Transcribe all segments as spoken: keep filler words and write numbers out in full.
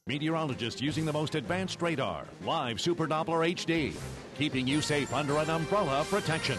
Meteorologist using the most advanced radar, live Super Doppler H D, keeping you safe under an umbrella protection.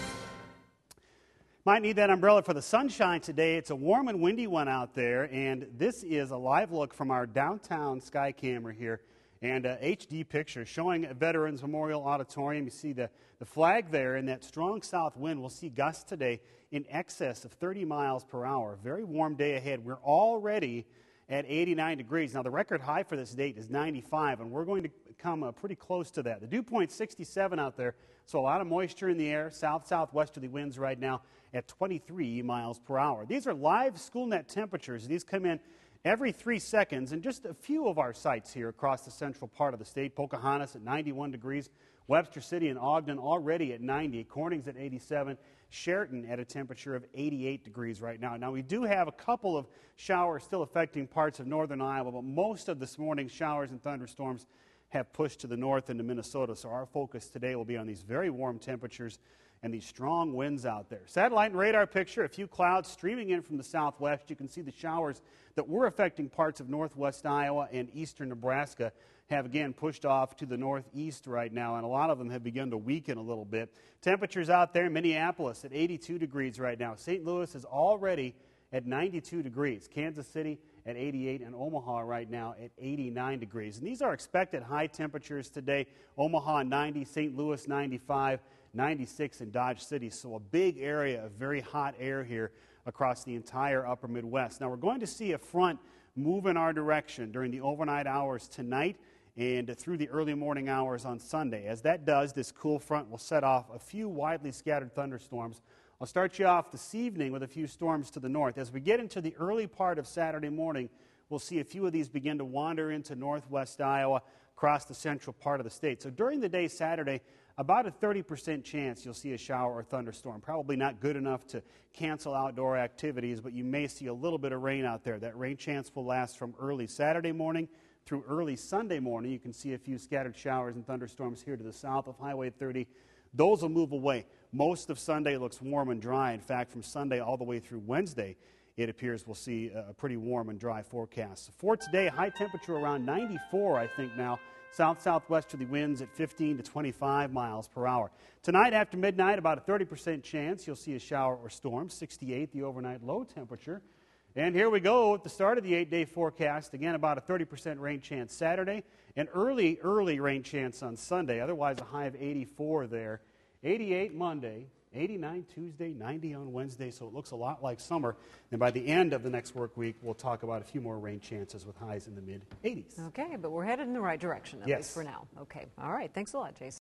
Might need that umbrella for the sunshine today. It's a warm and windy one out there, and this is a live look from our downtown sky camera here, and a H D picture showing Veterans Memorial Auditorium. You see the, the flag there, and that strong south wind. We'll see gusts today in excess of thirty miles per hour. Very warm day ahead. We're already at eighty-nine degrees. Now, the record high for this date is ninety-five, and we're going to come uh, pretty close to that. The dew point sixty-seven out there, so a lot of moisture in the air. South-southwesterly winds right now at twenty-three miles per hour. These are live SchoolNet temperatures. These come in every three seconds, and just a few of our sites here across the central part of the state. Pocahontas at ninety-one degrees, Webster City and Ogden already at ninety, Corning's at eighty-seven, Sheraton at a temperature of eighty-eight degrees right now. Now, we do have a couple of showers still affecting parts of northern Iowa, but most of this morning's showers and thunderstorms have pushed to the north into Minnesota, so our focus today will be on these very warm temperatures and these strong winds out there. Satellite and radar picture, a few clouds streaming in from the southwest. You can see the showers that were affecting parts of northwest Iowa and eastern Nebraska have again pushed off to the northeast right now, and a lot of them have begun to weaken a little bit. Temperatures out there, Minneapolis at eighty-two degrees right now. Saint Louis is already at ninety-two degrees. Kansas City at eighty-eight, and Omaha right now at eighty-nine degrees. And these are expected high temperatures today. Omaha ninety, Saint Louis ninety-five, ninety-six in Dodge City. So a big area of very hot air here across the entire upper Midwest. Now, we're going to see a front move in our direction during the overnight hours tonight and through the early morning hours on Sunday. As that does, this cool front will set off a few widely scattered thunderstorms. I'll start you off this evening with a few storms to the north. As we get into the early part of Saturday morning, we'll see a few of these begin to wander into northwest Iowa, across the central part of the state. So during the day Saturday, about a thirty percent chance you'll see a shower or thunderstorm. Probably not good enough to cancel outdoor activities, but you may see a little bit of rain out there. That rain chance will last from early Saturday morning through early Sunday morning. You can see a few scattered showers and thunderstorms here to the south of Highway thirty. Those will move away. Most of Sunday looks warm and dry. In fact, from Sunday all the way through Wednesday, it appears we'll see a pretty warm and dry forecast. For today, high temperature around ninety-four, I think now. South-southwesterly winds at fifteen to twenty-five miles per hour. Tonight after midnight, about a thirty percent chance you'll see a shower or storm. sixty-eight, the overnight low temperature. And here we go at the start of the eight-day forecast. Again, about a thirty percent rain chance Saturday. An early, early rain chance on Sunday. Otherwise, a high of eighty-four there. eighty-eight Monday, eighty-nine Tuesday, ninety on Wednesday. So it looks a lot like summer. And by the end of the next work week, we'll talk about a few more rain chances with highs in the mid eighties. Okay, but we're headed in the right direction, at yes. least for now. Okay, all right. Thanks a lot, Jason.